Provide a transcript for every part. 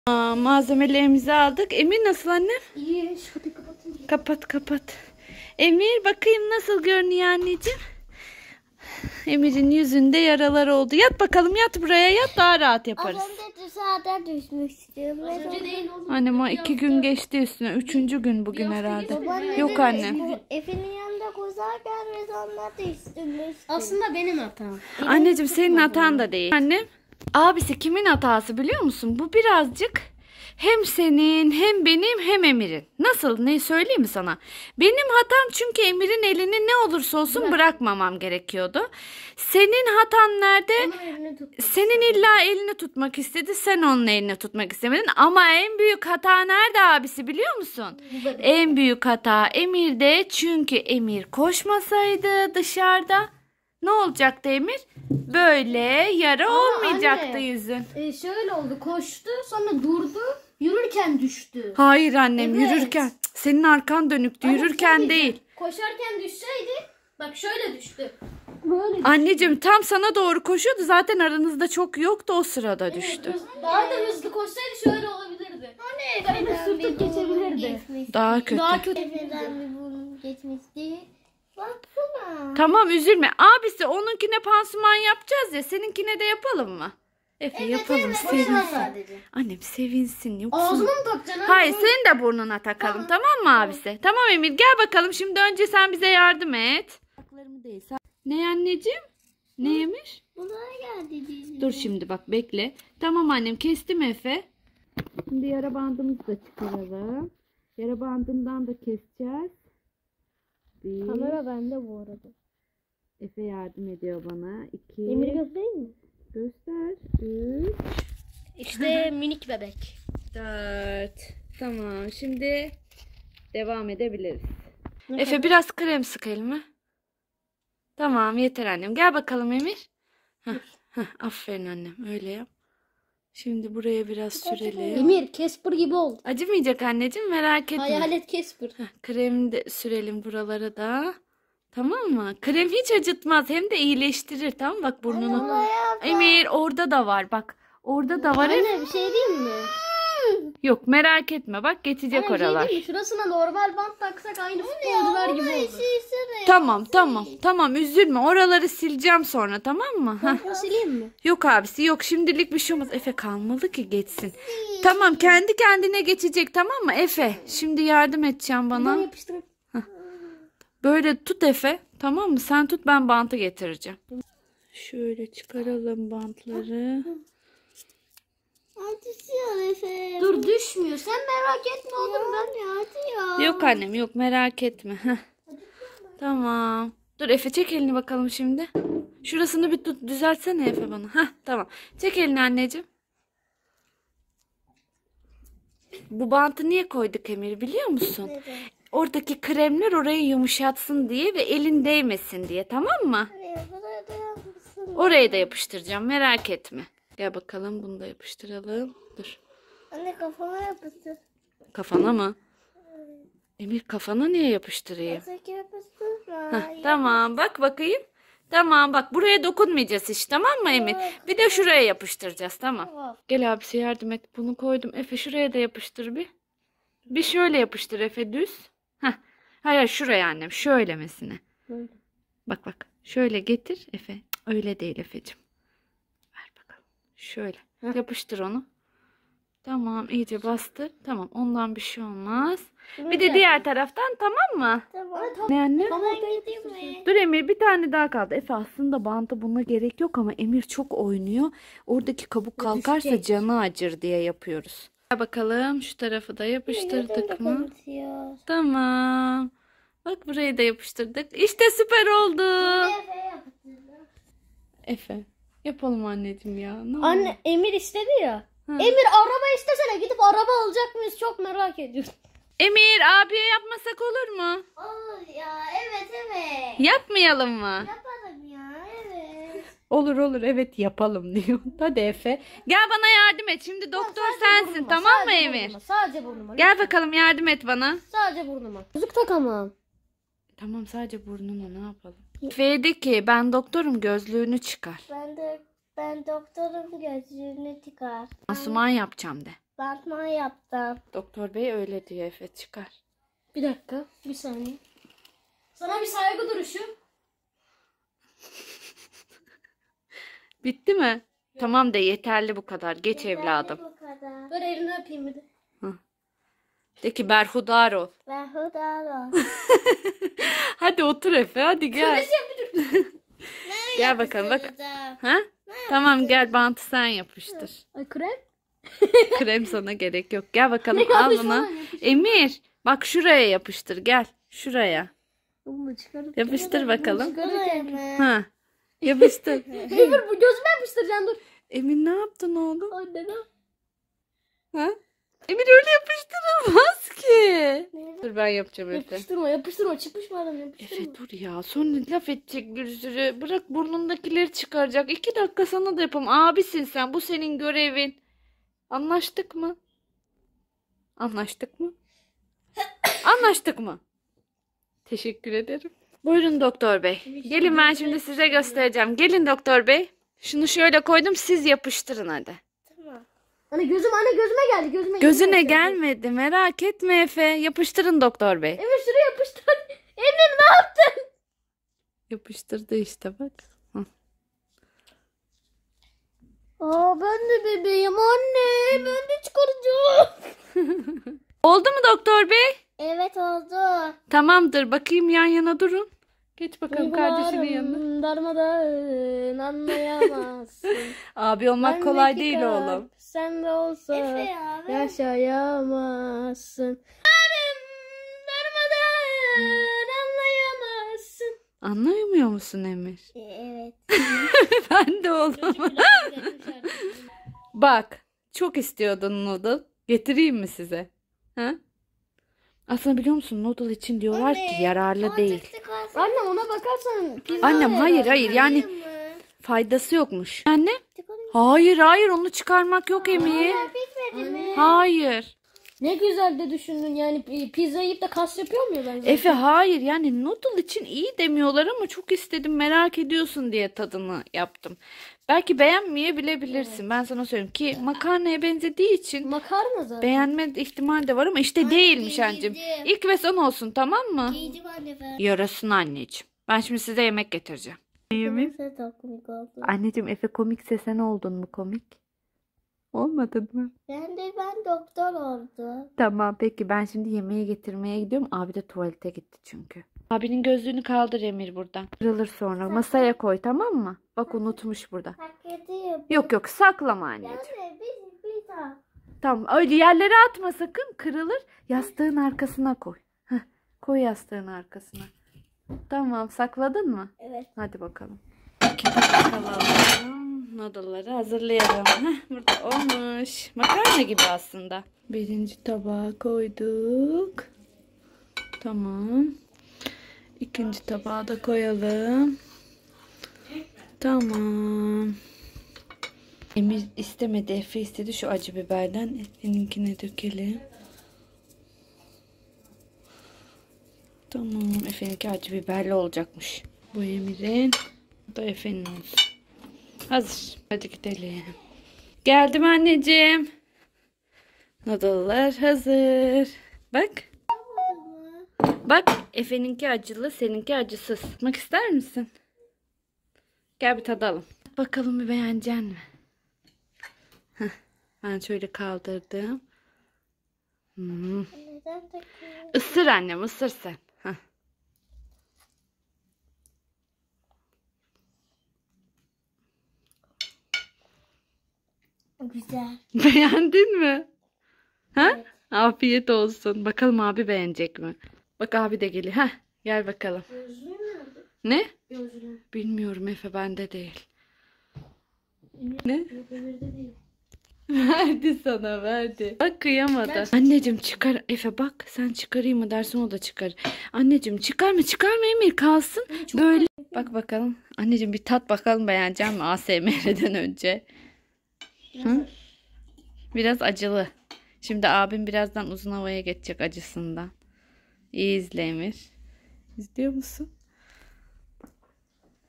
Malzemelerimizi aldık. Emir nasıl annem? İyi. Şu kapıyı kapatayım. Kapat. Emir bakayım nasıl görünüyor anneciğim? Emir'in yüzünde yaralar oldu. Yat bakalım, yat buraya, yat, daha rahat yaparız. Az önce dışarıda düşmüştüm. Az önce değil oğlum. Annem o 2 gün geçti üstüne. 3. gün bugün herhalde. Yok annem. Efe'nin yanında kozarken ve sonra düştüm. Aslında benim hatam. Anneciğim senin hatan da değil. Annem. Abisi kimin hatası biliyor musun? Bu birazcık hem senin hem benim hem Emir'in. Nasıl? Ne söyleyeyim mi sana? Benim hatam çünkü Emir'in elini ne olursa olsun bırakmamam gerekiyordu. Senin hatan nerede? Senin illa elini tutmak istedi. Sen onun elini tutmak istemedin. Ama en büyük hata nerede abisi biliyor musun? En büyük hata Emir'de. Çünkü Emir koşmasaydı dışarıda ne olacaktı Emir? Böyle yara olmayacaktı anne, yüzün. Şöyle oldu. Koştu, sonra durdu. Yürürken düştü. Hayır annem, Evet. yürürken. Cık, senin arkan dönüktü, Anne, yürürken şey diyeceğim. değil. Koşarken düşseydi, bak şöyle düştü. Böyle düştü. Anneciğim tam sana doğru koşuyordu. Zaten aranızda çok yoktu, o sırada düştü. Daha da hızlı koşsaydı şöyle olabilirdi. Böyle sürtüp geçebilirdi. Daha kötü. Daha kötü. Efe'den bir burnum geçmişti. Baksana. Tamam üzülme. Abisi onunkine pansuman yapacağız ya. Seninkine de yapalım mı? Efe yapalım, sevinsin. Sadece. Annem sevinsin. Yoksa... Ağzıma mı takacaksın? Hayır, senin de burnuna takalım, tamam mı abisi? Tamam Emir, gel bakalım. Şimdi önce sen bize yardım et. Değil. Ne anneciğim? Ne Emir? Bunlara geldi bizim. Dur şimdi bak, bekle. Tamam annem, kestim Efe. Şimdi yara bandımızı da çıkaralım. Yara bandından da keseceğiz. Kamera bende bu arada. Efe yardım ediyor bana. 2. Emir göstereyim mi? Göster. 3. İşte minik bebek. 4. Tamam, şimdi devam edebiliriz. Efe biraz krem sık elime. Tamam, yeter annem. Gel bakalım Emir. Aferin annem, öyle yap. Şimdi buraya biraz sürelim. Emir, Casper gibi oldu. Acımayacak anneciğim, merak etme. Hayalet Casper. Kremi de sürelim buralara da. Tamam mı? Krem hiç acıtmaz, hem de iyileştirir. Tamam, bak burnunu. Emir orada da var bak. Orada da var. Anne bir şey diyeyim mi? Yok merak etme, bak geçecek Anne bir şey oralar. diyeyim mi? Şurasına normal bant taksak aynı futbolcular gibi oldu. Tamam üzülme, oraları sileceğim sonra, tamam mı? Heh. Sileyim mi? Yok abisi yok, şimdilik bir şey olmaz. Efe kalmalı ki geçsin. Tamam, kendi kendine geçecek, tamam mı Efe? Şimdi yardım edeceğim Ben bana. yapıştırayım. Böyle tut Efe, tamam mı? Sen tut, ben bantı getireceğim. Şöyle çıkaralım bantları. Artıyor Efe. Dur düşmüyor. Sen merak etme oğlum ben. Artıyor. Yok annem yok, merak etme. Heh. Tamam. Dur Efe, çek elini bakalım şimdi. Şurasını bir tut, düzeltsene Efe bana. Heh, tamam. Çek elini anneciğim. Bu bantı niye koyduk Emir biliyor musun? Neden? Oradaki kremler orayı yumuşatsın diye ve elin değmesin diye, tamam mı? Buraya da yapmışsın. Oraya da yapıştıracağım, merak etme. Gel bakalım, bunu da yapıştıralım. Dur. Anne kafama yapıştır. Kafana mı? Emir kafana niye yapıştırayım? Öteki yapıştırma. Tamam, bak bakayım. Tamam, bak buraya dokunmayacağız hiç, tamam mı Emir? Bir de şuraya yapıştıracağız, tamam. Tamam. Gel abisi yardım et. Bunu koydum. Efe şuraya da yapıştır bir. Bir şöyle yapıştır Efe, düz. Heh. Hayır şuraya annem, şöylemesine. Böyle. Bak şöyle getir Efe. Cık, öyle değil Efe'cim. Ver bakalım. Şöyle. Yapıştır onu. Tamam, iyice bastır. Tamam, ondan bir şey olmaz. Bir de diğer taraftan, tamam mı? Tamam. Ne anne? Tamam gideyim mi? Dur Emir, bir tane daha kaldı. Efe aslında banta buna gerek yok ama Emir çok oynuyor. Oradaki kabuk kalkarsa düşecek. canı acır diye yapıyoruz. Gel bakalım, şu tarafı da yapıştırdık mı? Kapatıyor. Tamam. Bak burayı da yapıştırdık. İşte süper oldu. Efe yapıştırdı. Efe yapalım anneciğim ya. Ne olur. Anne Emir istedi ya. Ha. Emir araba istesene, gidip araba alacak mıyız? Çok merak ediyorum. Emir abiye yapmasak olur mu? Olur ya. Evet. Yapmayalım mı? Yapalım ya. Evet. Olur evet yapalım diyor. Hadi Efe. Gel bana yardım et. Şimdi doktor sensin, Burnuma, tamam mı sadece Emir? burnuma, sadece burnuma. Gel bakalım yardım et bana. Sadece burnuma. Yüzük takamam. Tamam, sadece burnuna ne yapalım? Efe'ye de ki ben doktorum, gözlüğünü çıkar. Ben doktorum gözlüğünü çıkar. Pansuman yapacağım de. Bantman yaptım. Doktor bey öyle diyor Efe, çıkar. Bir dakika. Bir saniye. Sana bir saygı duruşu. Bitti mi? Tamam de, yeterli bu kadar. Geç evladım. Bu kadar. Ver elini öpeyim bir de. De ki berhudar ol. Ben hudar Hadi otur Efe, hadi gel. Gel bakalım bak. Ha? Tamam gel, bantı sen yapıştır. Ay krem. Krem sana gerek yok. Gel bakalım, Ne al yanlış bunu. falan yapıştır. Emir bak şuraya yapıştır, gel. Şuraya. Bunu çıkarıp. Yapıştır bakalım. Buraya Ha. Yapıştır. Emir bu gözüme yapıştıracaksın dur. Emir ne yaptın oğlum? Anne ne? Ha? Emir öyle yapıştırılmaz ki. Dur ben yapacağım Efe. Yapıştırma çıkmış mı adam yapıştırma. Efe dur ya, sonra laf edecek bir sürü. Bırak burnundakileri çıkaracak. 2 dakika sana da yapalım. Abisin sen, bu senin görevin. Anlaştık mı? Anlaştık mı? Anlaştık mı? Teşekkür ederim. Buyurun doktor bey. Gelin, ben şimdi size göstereceğim. Gelin doktor bey. Şunu şöyle koydum, siz yapıştırın hadi. Tamam. Anne gözüme geldi gözüme. Gözüne gelmedi, merak etme Efe. Yapıştırın doktor bey. Emir şuraya yapıştır. Emir ne yaptın? Yapıştırdı işte bak. Hı. Aa ben de bebeğim anne. Ben de çıkaracağım. Oldu mu doktor bey? Evet oldu. Tamamdır. Bakayım, yan yana durun. Geç bakalım kardeşinin yanına. Darmadağın anlayamazsın. Abi olmak Bendeki kolay değil kalp oğlum. Sen de olsa Efe abi. yaşayamazsın. Darmadağın anlayamazsın. Anlayamıyor musun Emir? Evet. Ben de oğlum. Bak, çok istiyordun noodle. Getireyim mi size? Ha? Aslında biliyor musun, noodle için diyorlar ki yararlı değil. Anne ona bakarsan pizza Annem hayır yani Değil mi? faydası yokmuş. Anne? Hayır onu çıkarmak yok Emir. Bitmedi mi? Hayır. Ne güzel de düşündün yani pizza yiyip de kas yapıyor muyum ben zaten? Efe hayır, yani noodle için iyi demiyorlar ama çok istedim, merak ediyorsun diye tadını yaptım. Belki beğenmeyebilirsin, ben sana söyleyeyim ki makarnaya benzediği için Makarna zaten. beğenme ihtimali de var ama işte değilmiş giydim. anneciğim. İlk ve son olsun, tamam mı? Giydim anne ben. Yarasın anneciğim. Ben şimdi size yemek getireceğim. Sen çok komik oldun. Anneciğim, Efe komikse sen oldun mu komik? Olmadın mı? Ben doktor oldum. Tamam peki, ben şimdi yemeği getirmeye gidiyorum. Abi de tuvalete gitti çünkü. Abinin gözlüğünü kaldır Emir buradan. Kırılır sonra. Masaya koy, tamam mı? Bak unutmuş burada. Hak ediyor. Yok saklama anneciğim. Anne bir daha. Tamam, öyle yerlere atma sakın, kırılır. Yastığın arkasına koy. Heh, koy yastığın arkasına. Tamam, sakladın mı? Evet. Hadi bakalım. Bakalım. Noodle'ları hazırlayalım. Heh, burada olmuş. Makarna gibi aslında. Birinci tabağa koyduk. Tamam. İkinci tabağa da koyalım. Tamam. Emir istemedi, Efe istedi. Şu acı biberden Efe'ninkine dökelim. Tamam. Efe'ninki acı biberli olacakmış. Bu Emir'in, bu da Efe'nin olsun. Hazır. Hadi gidelim. Geldim anneciğim. Noodle'lar hazır. Bak. Bak, Efe'ninki acılı, seninki acısız. Bakmak ister misin? Gel bir tadalım. Bakalım bir beğenecek mi? Heh, ben şöyle kaldırdım. Neden takıyor? Isır annem, ısır sen. Heh. Güzel. Beğendin mi? Ha? Afiyet olsun. Bakalım abi beğenecek mi? Bak abi de geliyor. Heh, gel bakalım. Gözlüğüm nerede? Ne? Gözlüğüm. Bilmiyorum Efe, bende değil. Ne? Yok Emir'de değil. Verdi sana, verdi. Bak kıyamadı. Anneciğim çıkar. Efe bak, sen çıkarayım mı dersin, o da çıkar. Anneciğim çıkarma Emir, kalsın. Böyle. Bak bakalım. Anneciğim bir tat bakalım, beğenecek mi ASMR'den önce. Hı? Biraz acılı. Şimdi abim birazdan uzun havaya geçecek acısından. İyi izle Emir. İzliyor musun?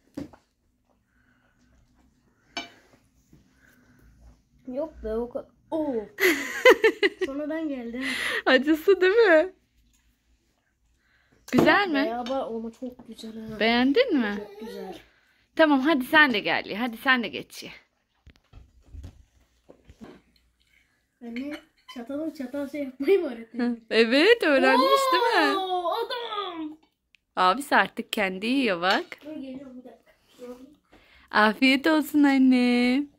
Yok be o kadar. Oo. Sonradan geldi. Acısı değil mi? Güzel mi? Beraber ama çok güzel ha. Beğendin mi? Çok güzel. Tamam hadi sen de gel ye. Hadi sen de geç ye. Anne çatal şey yapmayı mı öğrettin? Evet öğrenmiş değil mi? Oo, adam. Abisi artık kendi yiyor bak. Dur geliyorum bir dakika. Afiyet olsun anne.